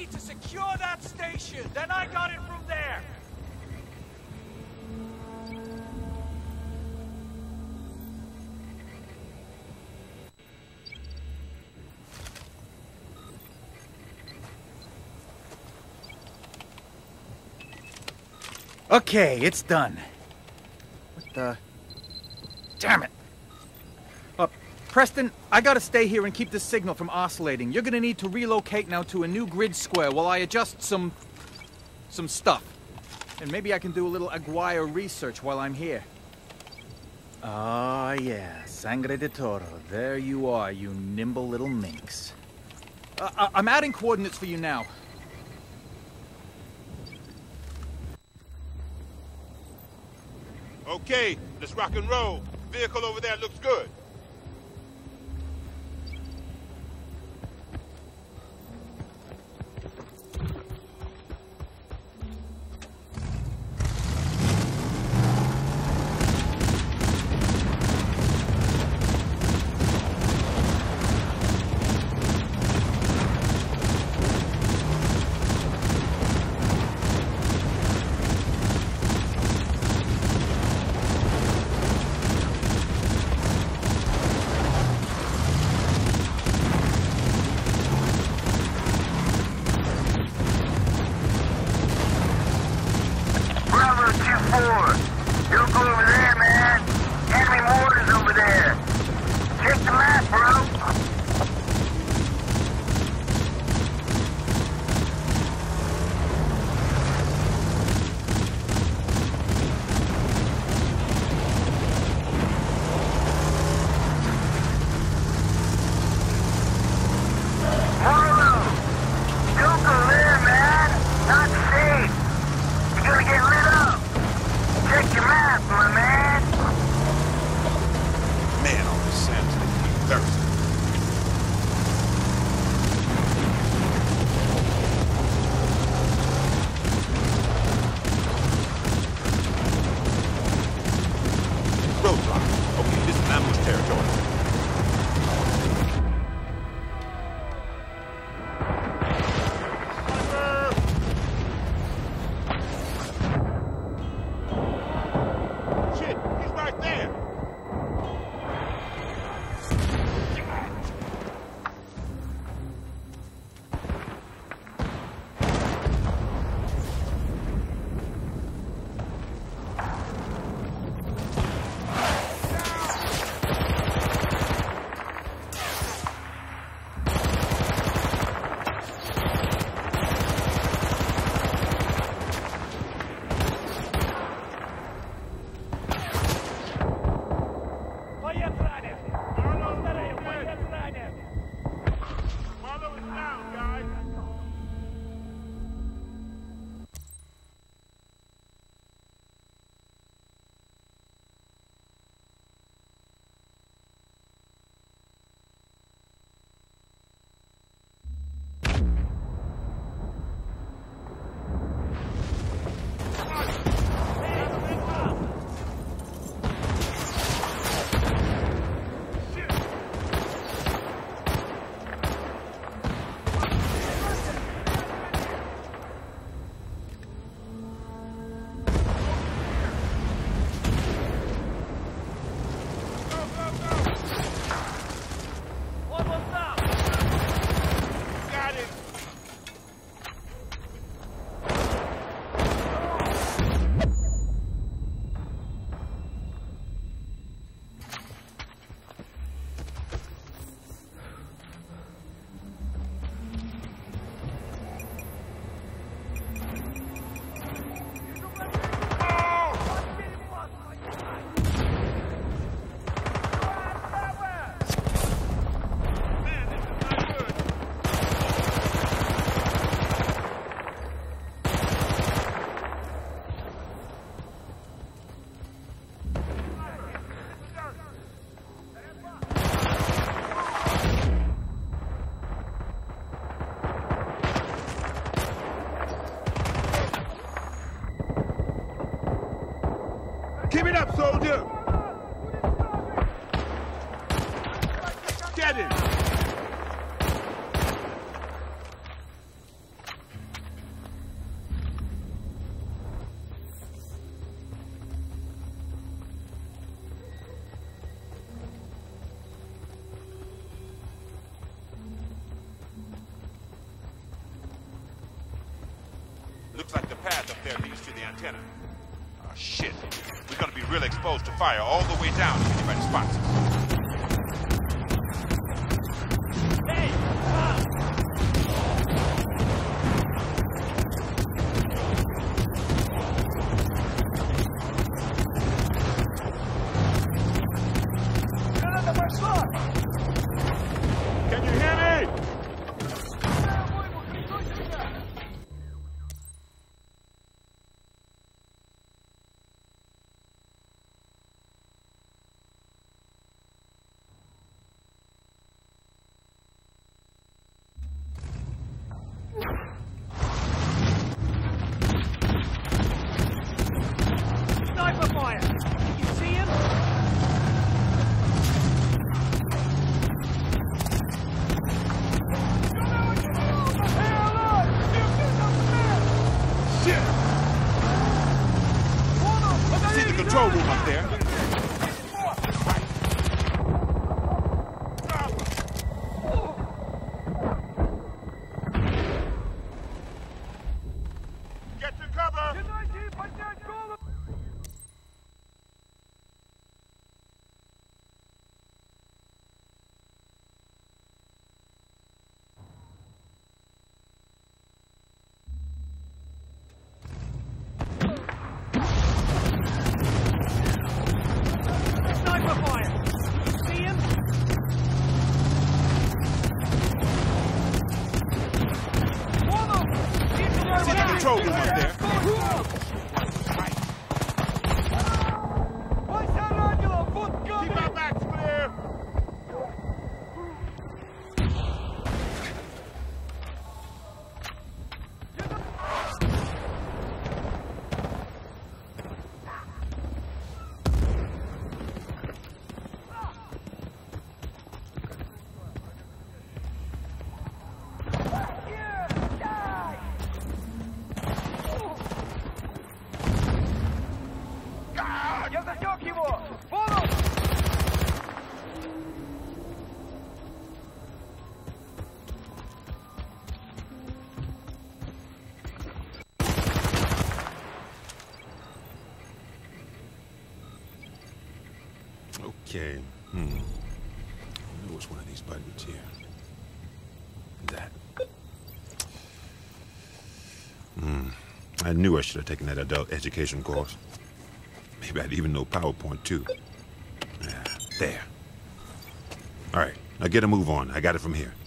need to secure that station. Then I got it from there. Okay, it's done. What the... Damn it! Preston, I gotta stay here and keep the signal from oscillating. You're gonna need to relocate now to a new grid square while I adjust some stuff. And maybe I can do a little Aguirre research while I'm here. Ah, yeah. Sangre de Toro. There you are, you nimble little minx. I'm adding coordinates for you now. Okay, let's rock and roll. Vehicle over there looks good. Keep it up, soldier! Get it! Looks like the path up there leads to the antenna. Oh, shit. We're gonna be real exposed to fire all the way down if anybody spots us. Hey! Stop! Can you hear me? Sniper fire! You see him? See the control room up there. Get to cover! Sniper fire! You see him? See the control room up there. Keep our backs clear! Я засек его! Вон он! Okay. I knew it was one of these buttons here. That. I knew I should have taken that adult education course. Maybe I'd even know PowerPoint, too. Yeah, there. All right, now get a move on. I got it from here.